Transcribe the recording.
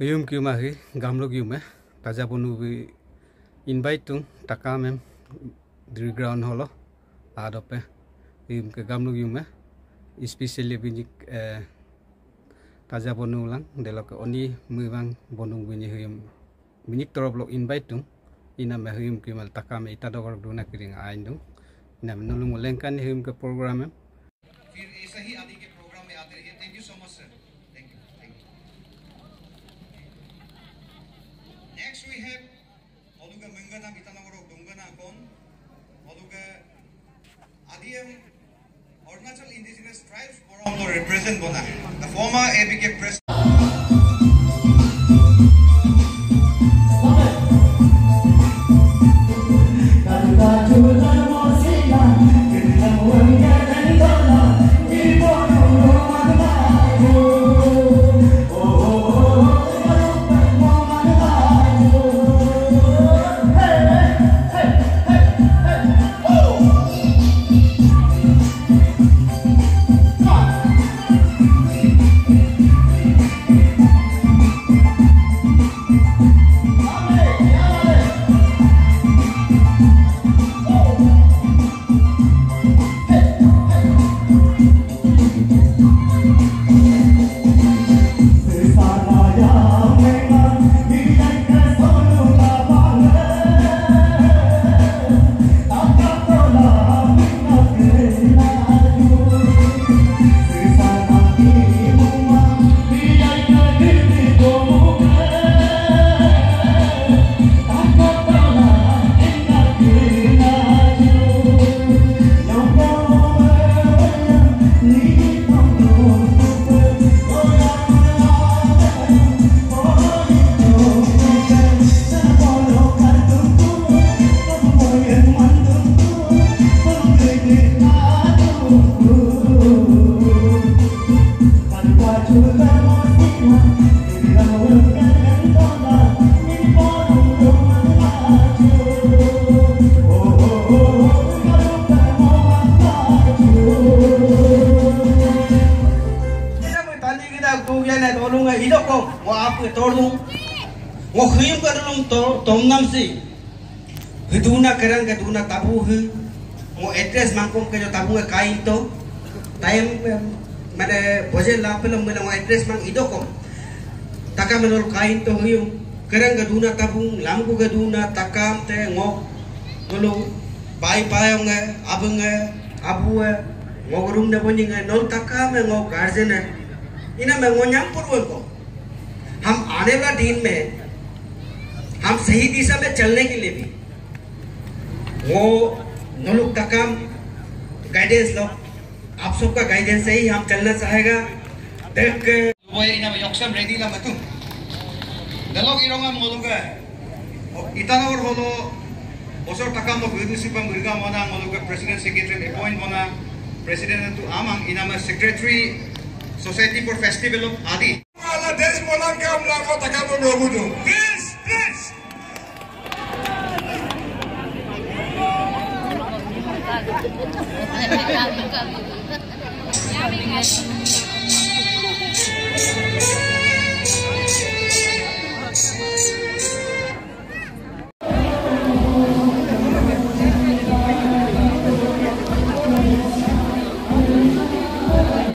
Huyum kiumahi gamlok yume taja ponu invite tung taka mem di ground holo adope huyum ke gamlok yume especially binik taja ponu lang delok oni muang bonung bini huyum binik toroblok invite tung ina me huyum kiumal taka me ita dogor duna kiring ain tung ina menulung lengkan huyum ke program में फिर ऐसा ही आदि के प्रोग्राम में आते रहिए। Thank you so much sir. Thank you next we have ओलुगा मंगना बितानगर डोंगना कोन ओलुगा आदियम अरुणाचल इंडिजिनस ट्राइब्स फोरम लो रिप्रेजेंट बना द फॉर्मर एबीके प्रेस तोड़ दूं वो खीम कर लूं तो तोमनम से हिदूना करंग के दूना ताबू है वो एड्रेस मांगों के जो ताबू है काई तो टाइम मैंने बजे लापल मैंने वो एड्रेस मांग इधो को तका मैंने वो काई तो हुई करंग के दूना ताबू लामको के दूना तकाम ते वो बोलो बाई पायोंगे अबंगे अबू है वो रूम ने बनिंगे नॉन तकाम है वो गार्जन है इन्हें मैं वो न्याम पुरवन को हम आने वाला दिन में हम सही दिशा में चलने के लिए भी वो नलुक तकाम गाइडेंस लो आप सबका गाइडेंस से ही हम चलना चाहेगा देख वो इन्हें योक्सम रेडी ला मतुं दलोग इरोंगा मोलुगा इतानवर होलो बसर तकाम लो विदुसिपम बिरगा मोना मोलुगा प्रेसिडेंट सेक्रेटरी अपॉइंट मोना प्रेसिडेंट तो आमंग इनामा secretary society for festival of Adi देश बोला के हम लोग को तक हम लोग दो प्लीज प्लीज